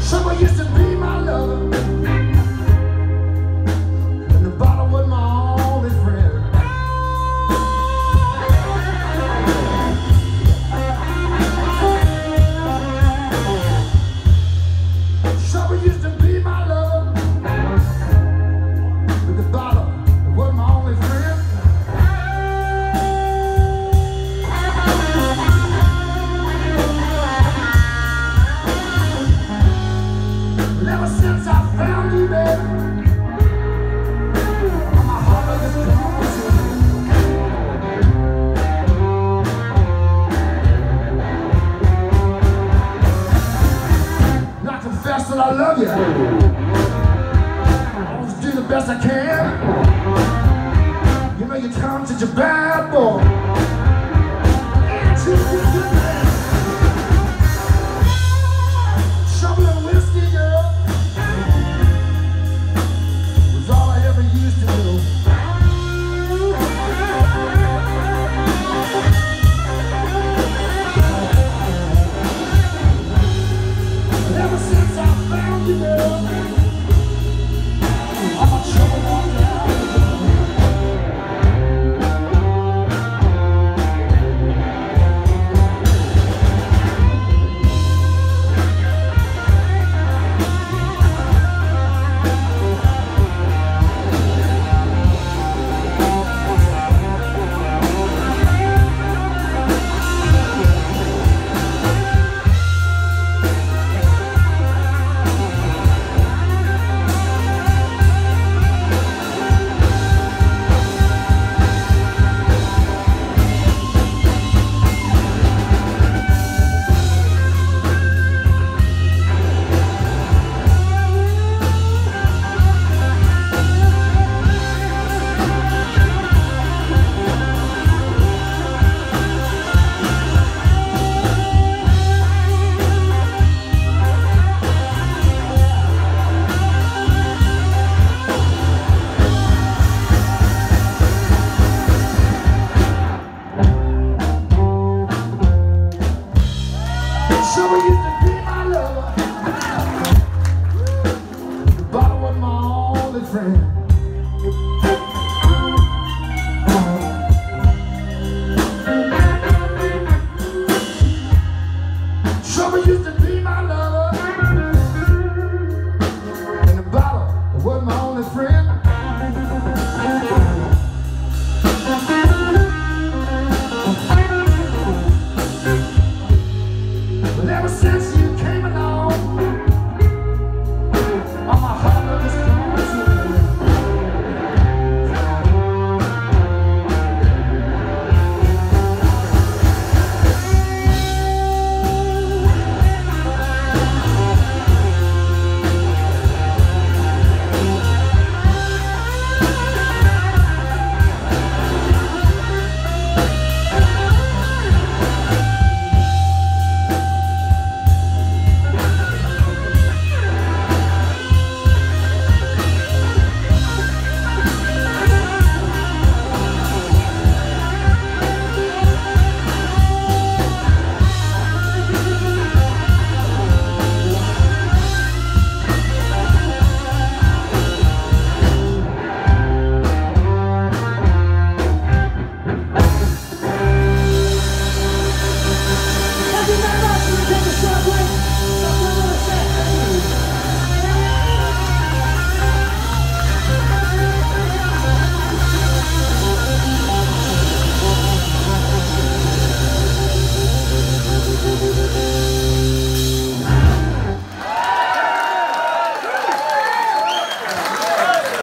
Someone used to be my lover, and the bottle was my only friend. Someone used to be my lover, but the bottle was my only friend. Ever since I found you, baby, my heart is gone to you. And I confess that I love you. I always do the best I can. You know you come such a bad boy.